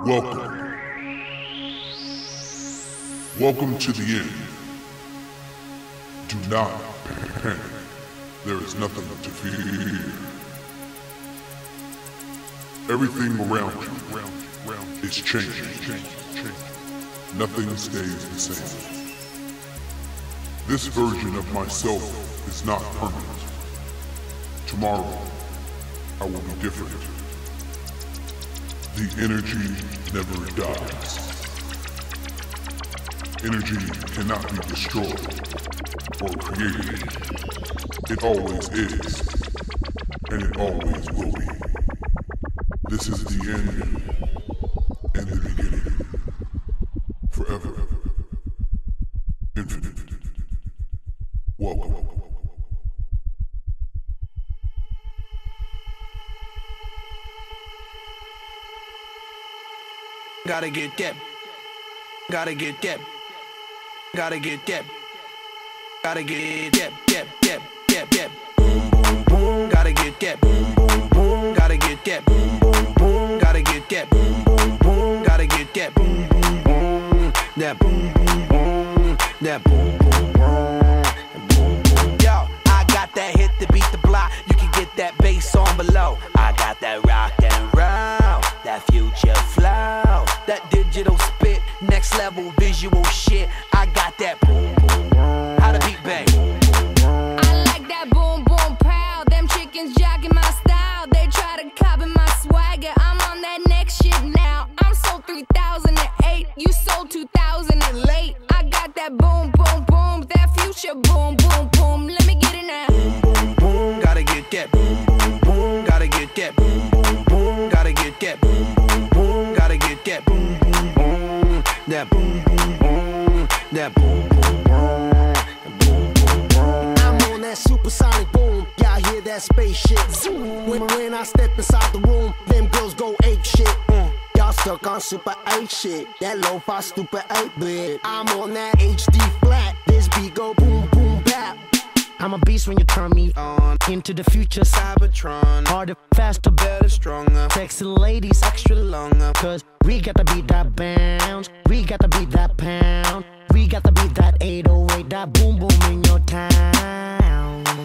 Welcome to the end. Do not panic. There is nothing to fear. Everything around you is changing. Nothing stays the same. This version of myself is not permanent. Tomorrow, I will be different. The energy never dies. Energy cannot be destroyed or created. It always is, and it always will be. This is the end and the beginning. Forever. Infinite. Welcome. Gotta get that. Gotta get that. Gotta get that. Gotta get that. Boom, boom, boom. Gotta get that. Boom, boom, boom. Gotta get that. Boom, boom, boom. Gotta get that. Boom, boom, boom. Gotta get that. Boom, boom, boom. That boom, boom, boom. That boom, boom, boom. Yo, I got that hit to beat the block. You can get that bass on below. I got that rock and roll, that future flow, that digital spit, next level visual shit. I got that boom, boom, boom. How the beat bang? I like that boom, boom, pow. Them chickens jogging my style. They try to copy my swagger. I'm on that next shit now. I'm sold 3008. You sold 2000 and late. I got that boom, boom, boom. That future boom, boom, boom. Let me get it now. Boom, boom, boom. Gotta get that. Boom, boom, boom. Gotta get that. Boom, boom, boom. Gotta get that. Boom, boom, boom. Gotta get that. Boom, boom, boom. That boom, boom, boom. That boom, boom, boom. I'm on that supersonic boom. Y'all hear that spaceship? When I step inside the room, them girls go ape shit. Y'all stuck on super 8 shit. That lo-fi stupid 8-bit. I'm on that HD flat. This beat go boom, boom, bap. I'm a beast when you turn me on. Into the future, Cybertron. Harder, faster, better, stronger. Sexy ladies, extra longer. Cause we got to beat that bounce. We got to beat that pound. We got to beat that 808. That boom boom in your town.